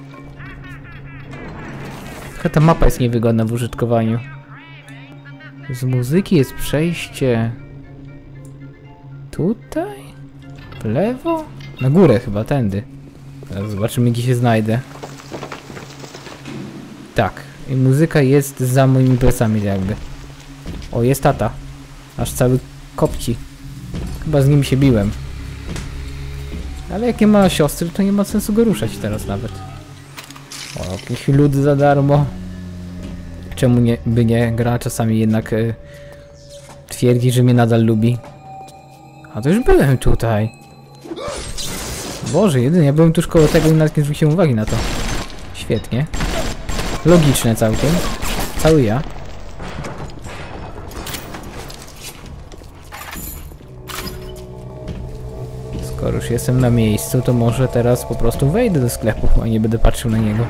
Tylko ta mapa jest niewygodna w użytkowaniu. Z muzyki jest przejście... Tutaj? W lewo? Na górę chyba, tędy. Teraz zobaczymy, gdzie się znajdę. Tak. I muzyka jest za moimi plecami jakby. O, jest tata. Aż cały kopci. Chyba z nim się biłem. Ale jak nie ma siostry, to nie ma sensu go ruszać teraz nawet. O, jakiś lód za darmo. Czemu nie, by nie? Gra czasami jednak twierdzi, że mnie nadal lubi. A to już byłem tutaj. Boże, jedynie ja byłem tuż koło tego i nawet nie zwróciłem uwagi na to. Świetnie. Logiczne całkiem. Cały ja. Skoro już jestem na miejscu, to może teraz po prostu wejdę do sklepu, a nie będę patrzył na niego.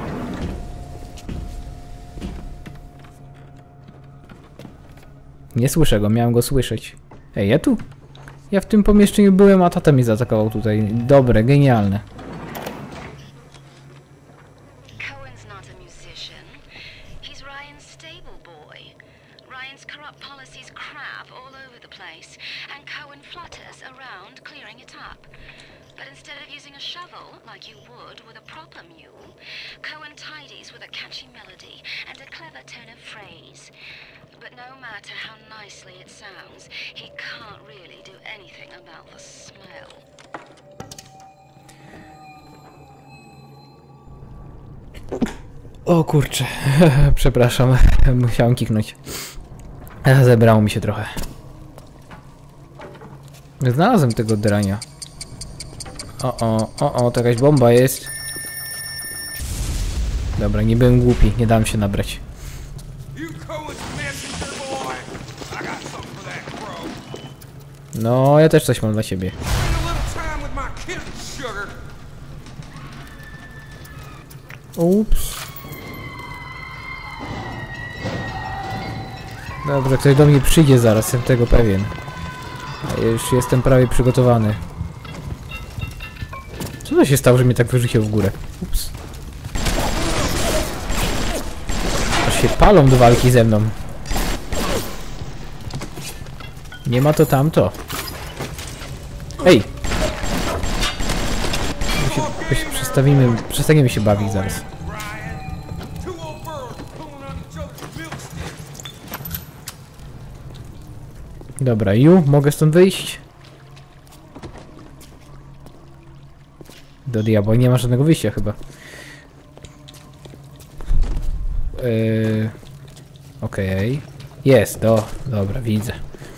Nie słyszę go, miałem go słyszeć. Ej, ja tu? Ja w tym pomieszczeniu byłem, a tata mnie zaatakował tutaj. Dobre, genialne. Cohen's not a musician. He's Ryan's stable boy. Ryan's corrupt policies crap all over the place, and Cohen flutters around clearing it up. But instead of using a shovel, like you would with a proper mule, Cohen tidies with a catchy melody and a clever turn of phrase. But no matter how nicely it sounds, he can't really do anything about the smell. O kurczę, przepraszam, musiałem kiknąć. Zebrało mi się trochę. Znalazłem tego drania. To jakaś bomba jest. Dobra, nie byłem głupi, nie dałem się nabrać. No, ja też coś mam dla siebie. Ups. Dobra, ktoś do mnie przyjdzie zaraz, jestem tego pewien. A już jestem prawie przygotowany. Co to się stało, że mnie tak wyrzucił w górę? Ups. Aż się palą do walki ze mną. Nie ma to tamto. Ej! Przestaniemy się bawić zaraz. Dobra, mogę stąd wyjść? Do diabła, nie ma żadnego wyjścia chyba. Okej. Jest, dobra, widzę.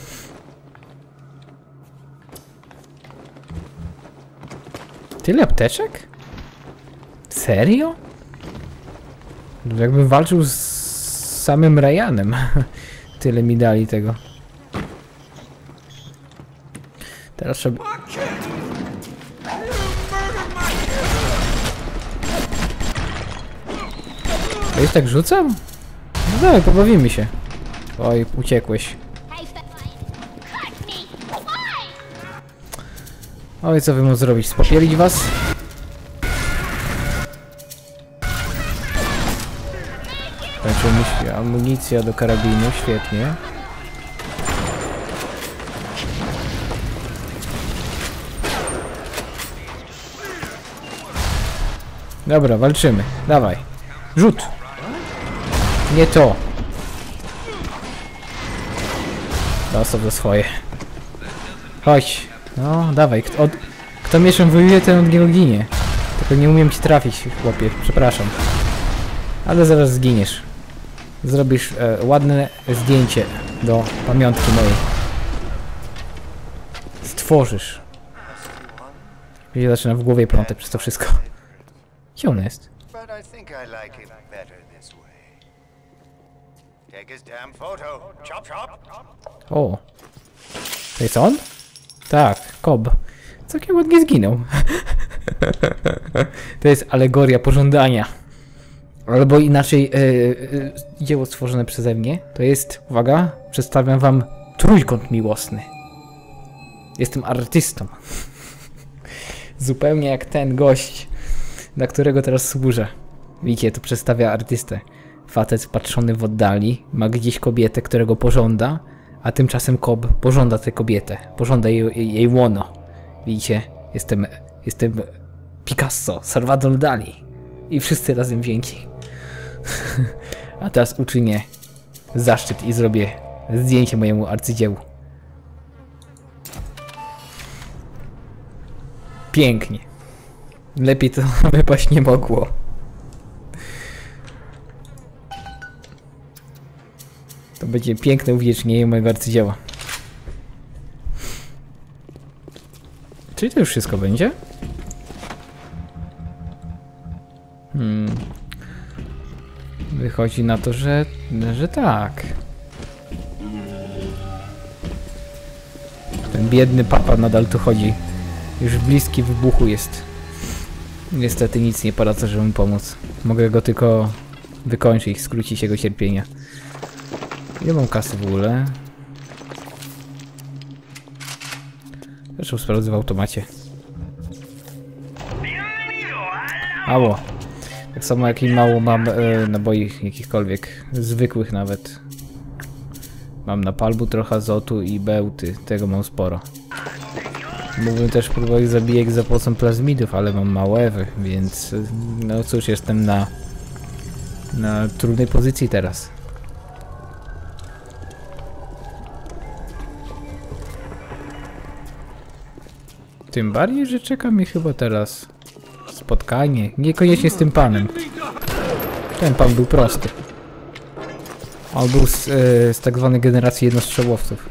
Tyle apteczek? Serio? Jakbym walczył z samym Ryanem. Tyle mi dali tego. Teraz trzeba... Ja już tak rzucam? No dalej, pobawimy się. Oj, uciekłeś. Oj, co wy mu zrobić? Spopielić was? Kończy mi się amunicja do karabinu, świetnie. Dobra, walczymy. Dawaj. Rzut! Nie to! Dostał za swoje. Chodź. No, dawaj. Kto mieczem wyjdzie, ten od niego ginie. Tylko nie umiem ci trafić, chłopie. Przepraszam. Ale zaraz zginiesz. Zrobisz ładne zdjęcie do pamiątki mojej. Stworzysz. Mnie zaczyna w głowie plątać przez to wszystko. Gdzie on jest? O. To jest on? Tak, Cobb. Całkiem ładnie zginął. To jest alegoria pożądania. Albo inaczej dzieło stworzone przeze mnie. To jest, uwaga, przedstawiam wam trójkąt miłosny. Jestem artystą. Zupełnie jak ten gość na którego teraz służę. Widzicie, to przedstawia artystę. Facet patrzony w oddali, ma gdzieś kobietę, którego pożąda, a tymczasem Cobb pożąda tę kobietę, pożąda jej łono. Widzicie, jestem Picasso, Salvador Dali i wszyscy razem wzięci. A teraz uczynię zaszczyt i zrobię zdjęcie mojemu arcydziełu. Pięknie. Lepiej to wypaść nie mogło. To będzie piękne uwiecznienie mojego arcydzieła. Czyli to już wszystko będzie? Wychodzi na to, że tak. Ten biedny papa nadal tu chodzi. Już bliski wybuchu jest. Niestety nic nie poradzę, żeby mu pomóc. Mogę go tylko wykończyć, skrócić jego cierpienia. Ile mam kasy w ogóle? Zresztą sprawdzę w automacie. Mało. Tak samo jak i mało mam naboi jakichkolwiek, zwykłych nawet. Mam na palbu trochę azotu i bełty, tego mam sporo. Mógłbym też próbować zabijać za pomocą plazmidów, ale mam mało ewy, więc no cóż, jestem na trudnej pozycji teraz. Tym bardziej, że czeka mi chyba teraz spotkanie. Niekoniecznie z tym panem. Ten pan był prosty. On był z tak zwanej generacji jednostrzałowców.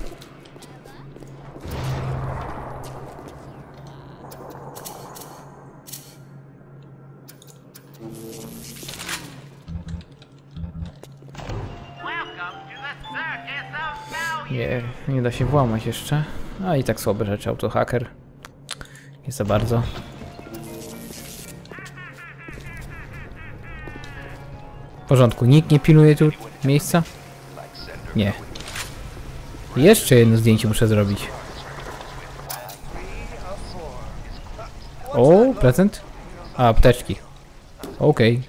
Nie da się włamać jeszcze. A i tak słabe rzeczy, autohacker. Nie za bardzo. W porządku, nikt nie pilnuje tu miejsca? Nie. Jeszcze jedno zdjęcie muszę zrobić. O, prezent? A, apteczki. Okej.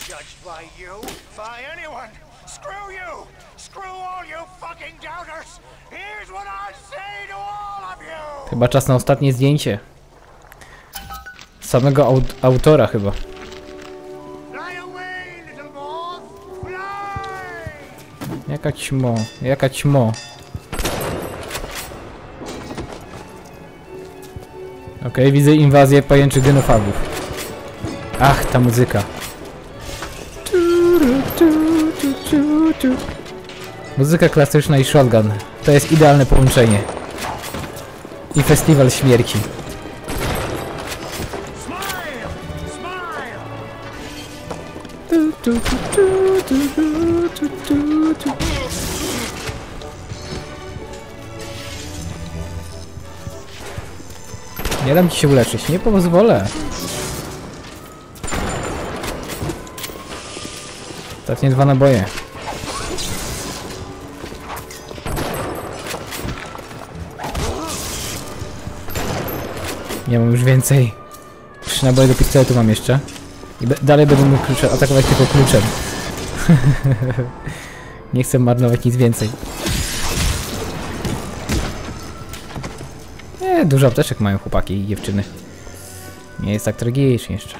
Chyba czas na ostatnie zdjęcie. Samego autora chyba. Jaka ćmo, jaka ćmo. Okej, widzę inwazję pajęczych genofagów. Ach, ta muzyka. Muzyka klasyczna i shotgun. To jest idealne połączenie. I festiwal śmierci. Nie dam ci się uleczyć, nie pozwolę. Ostatnie 2 naboje. Nie mam już więcej. 3 naboje do pistoletu mam jeszcze. I dalej będę mógł atakować tylko kluczem. Nie chcę marnować nic więcej. Dużo apteczek mają chłopaki i dziewczyny. Nie jest tak tragicznie jeszcze.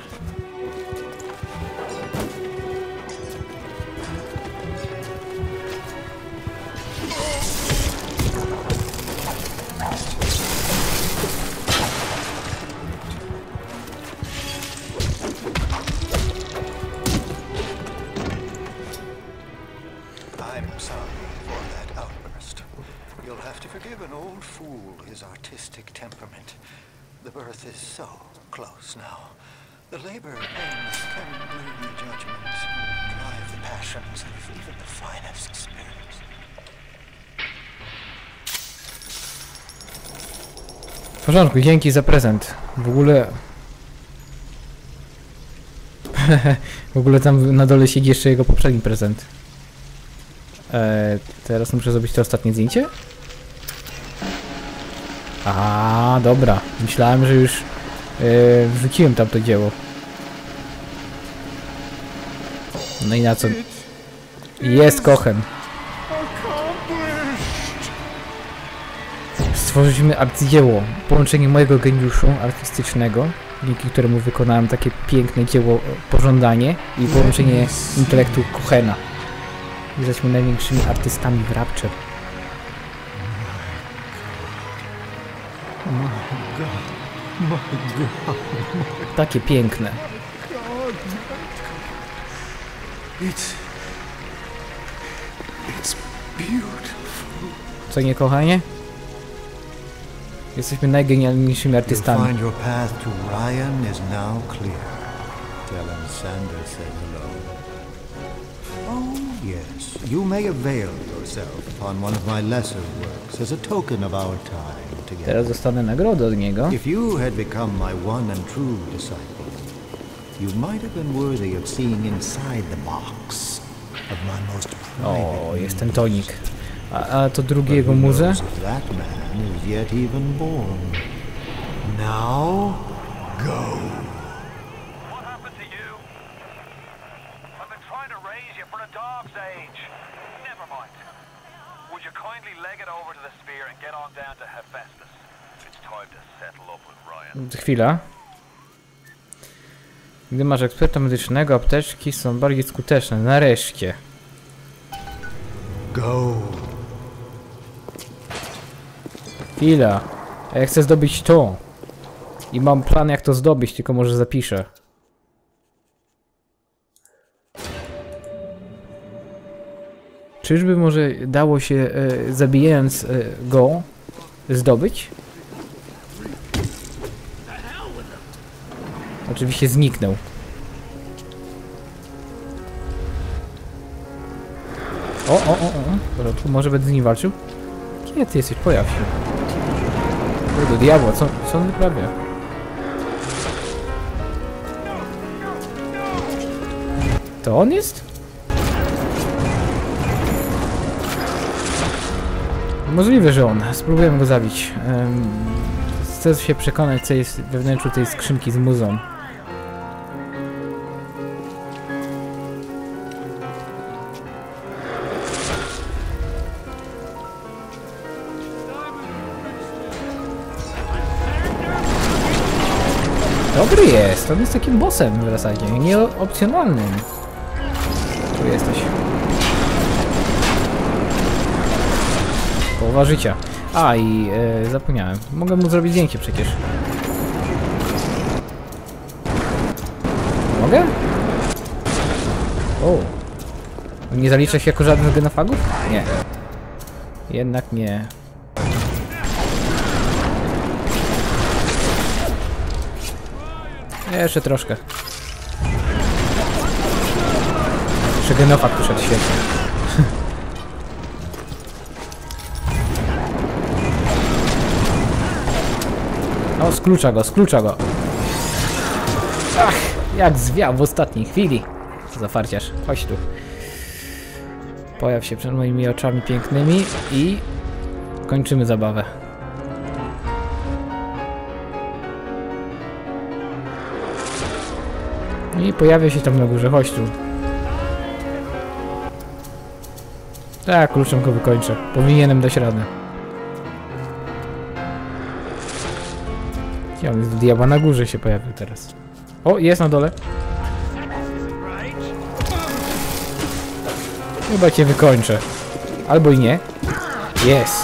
You'll have to forgive an old fool his artistic temperament. The birth is so close now. The labor pains can blur the judgments and drive the passions of even the finest spirits. W porządku, dzięki za prezent. W ogóle tam na dole siedzi jeszcze jego poprzedni prezent. Teraz muszę zrobić to ostatnie zdjęcie? A, dobra. Myślałem, że już wrzuciłem tam to dzieło. No i na co? Jest Cohen. Stworzyliśmy arcydzieło. Połączenie mojego geniuszu artystycznego, dzięki któremu wykonałem takie piękne dzieło Pożądanie, i połączenie intelektu Cohena. Jesteśmy największymi artystami w Rapture. Takie piękne. It's beautiful. Co nie, kochanie? Jesteśmy najgenialniejszymi You'll artystami. find your path to Ryan is now clear. Tell him Sander said hello. Oh, yes. You may avail yourself upon one of my lesser works as a token of our time together. Teraz dostanę nagrodę od niego. If you had become my one and true disciple, you might have been worthy of seeing inside the box of my most private. O, jest ten tonik. A to drugiego muzę? That man is yet even born. Now, go. What happened to you? I've been trying to raise you for a dog's age. Never mind. Would you kindly leg it over to the spear and get on down to Hephaestus? It's time to settle up with Ryan. Chwila. Gdy masz eksperta medycznego, apteczki są bardziej skuteczne. Nareszcie. Go. Chwila. A ja chcę zdobyć to. I mam plan, jak to zdobyć, tylko może zapiszę. Czyżby może dało się, zabijając go, zdobyć? Oczywiście zniknął. O. Tu może będę z nim walczył? Kiedy ty jesteś? Pojaw się. Do diabła, co on wyprawia? To on jest? Możliwe, że on. Spróbujemy go zabić. Chcę się przekonać, co jest we wnętrzu tej skrzynki z muzą. Dobry jest, on jest takim bossem w zasadzie, nie opcjonalnym. Tu jesteś. Połowa życia. A i zapomniałem, mogę mu zrobić zdjęcie przecież. Mogę? O. Nie zalicza się jako żaden z genofagów? Nie. Jednak nie. Jeszcze troszkę. Jeszcze genofag poszedł świetnie. O, sklucza go. Ach, jak zwiał w ostatniej chwili. Co za farciarz. Chodź tu. Pojaw się przed moimi oczami pięknymi i kończymy zabawę. I pojawia się tam na górze, chodź tu. Tak, kluczem go wykończę. Powinienem dać radę. Ja on jest do diabła, na górze się pojawił teraz. O, jest na dole. Chyba cię wykończę. Albo i nie. Jest.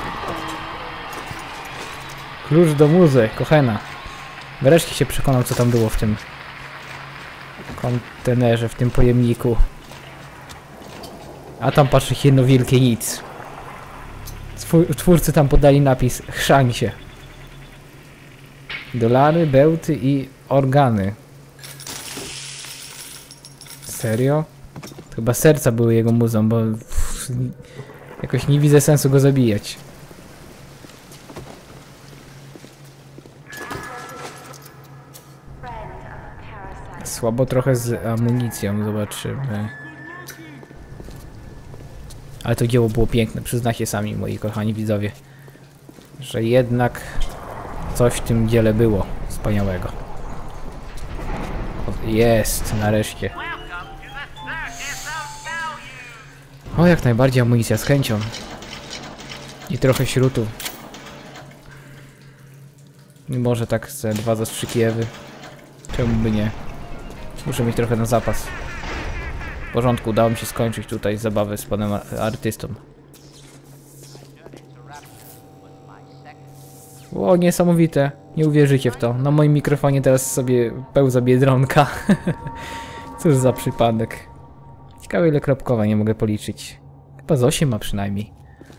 Klucz do muzy, Cohena. Wreszcie się przekonał, co tam było w tym kontenerze, w tym pojemniku. A tam patrzy jedno wielkie nic. Twórcy tam podali napis: chrzani się. Dolary, bełty i organy. Serio? To chyba serca były jego muzą, bo jakoś nie widzę sensu go zabijać. Słabo trochę z amunicją, zobaczymy. Ale to dzieło było piękne, przyznacie sami, moi kochani widzowie, że jednak coś w tym dziele było wspaniałego. Jest, nareszcie. O, jak najbardziej amunicja z chęcią. I trochę śrutu. I może tak ze 2 zastrzyki Ewy. Czemu by nie? Muszę mieć trochę na zapas. W porządku, udało mi się skończyć tutaj zabawę z panem artystą. O, niesamowite. Nie uwierzycie w to. Na moim mikrofonie teraz sobie pełza Biedronka. Cóż za przypadek. Ciekawe, ile kropkowa nie mogę policzyć. Chyba z 8 ma przynajmniej.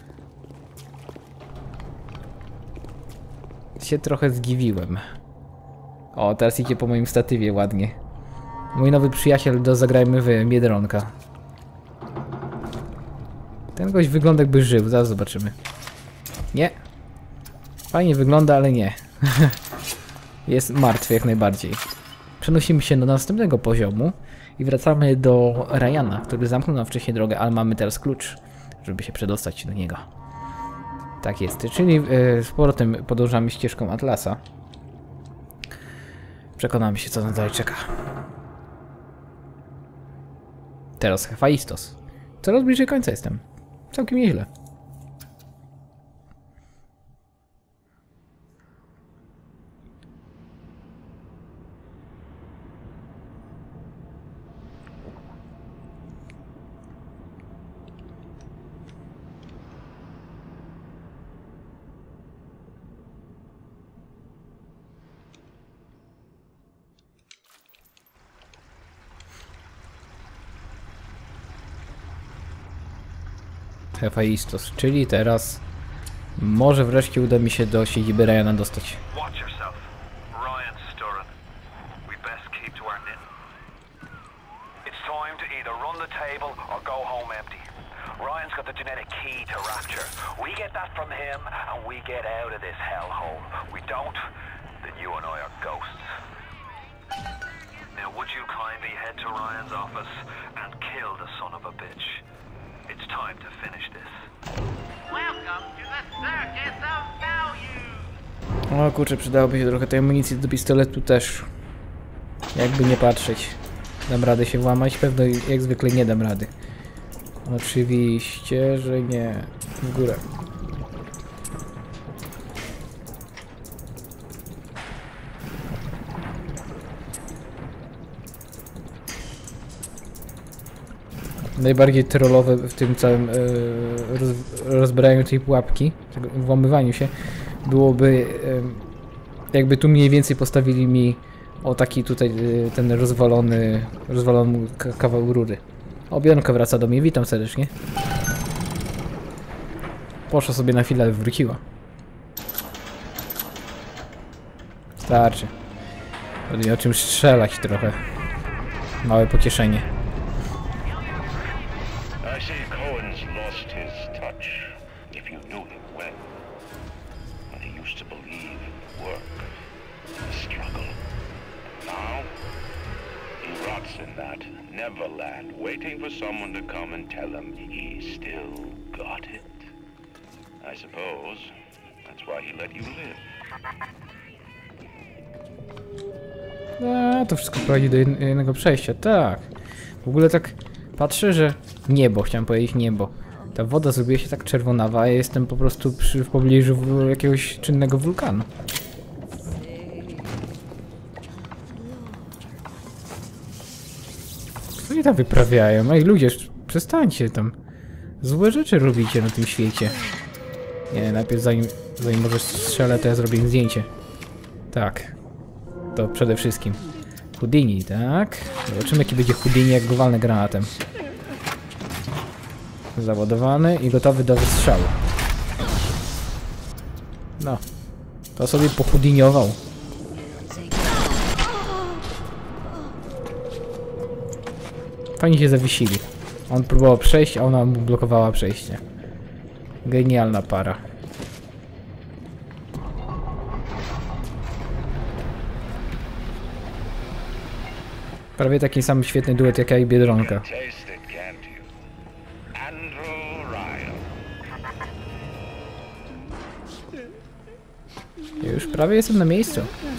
Się trochę zdziwiłem. O, teraz idzie po moim statywie ładnie. Mój nowy przyjaciel do Zagrajmy w Biedronka. Ten gość wygląda, jakby żył. Zaraz zobaczymy. Nie. Fajnie wygląda, ale nie. Jest martwy jak najbardziej. Przenosimy się do następnego poziomu i wracamy do Ryana, który zamknął nam wcześniej drogę, ale mamy teraz klucz, żeby się przedostać do niego. Tak jest, czyli z powrotem podążamy ścieżką Atlasa. Przekonamy się, co nas dalej czeka. Teraz Hephaistos. Coraz bliżej końca jestem. Całkiem nieźle. Hephaistos, czyli teraz może wreszcie uda mi się do siedziby Ryana dostać. Watch yourself. Ryan's stirring. We best keep to our knitting. It's time to either run the table or go home empty. Ryan's got the genetic key to Rapture. We get that from him and we get out of this hellhole. We don't, then you and I are ghosts. Now would you kindly head to Ryan's office and kill the son of a bitch? It's time to finish this. Welcome to the circus of value. O kurczę, przydałoby się trochę tej amunicji do pistoletu też. Jakby nie patrzeć. Dam radę się włamać? Pewno jak zwykle nie dam rady. Oczywiście, że nie. W górę. Najbardziej trollowe w tym całym rozbrajaniu tej pułapki, tego włamywaniu się, byłoby jakby tu mniej więcej postawili mi o taki tutaj ten rozwalony kawał rury. O, Biedronka wraca do mnie, witam serdecznie. Poszła sobie na chwilę, ale wróciła. Starczy. Będę o czym strzelać trochę. Małe pocieszenie. I say Cohen's lost his touch, if you knew him well. When he used to believe in work, the struggle. Now, he rots in that Neverland, waiting for someone to come and tell him he still got it. I suppose that's why he let you live. A, to wszystko prowadzi do jednego przejścia, tak. W ogóle tak patrzę, że niebo, chciałem powiedzieć niebo. Ta woda zrobiła się tak czerwonawa, a ja jestem po prostu w pobliżu jakiegoś czynnego wulkanu. Co oni tam wyprawiają? Ej ludzie, przestańcie tam. Złe rzeczy robicie na tym świecie. Nie, najpierw zanim może strzelę, to ja zrobię im zdjęcie. Tak. To przede wszystkim. Houdini, tak? Zobaczymy, jaki będzie Houdini, jak go walnę granatem. Załadowany i gotowy do wystrzału. No. To sobie pohoudiniował. Fajnie się zawiesili. On próbował przejść, a ona mu blokowała przejście. Genialna para. Prawie taki sam świetny duet jak ja i Biedronka. Ja już prawie jestem na miejscu.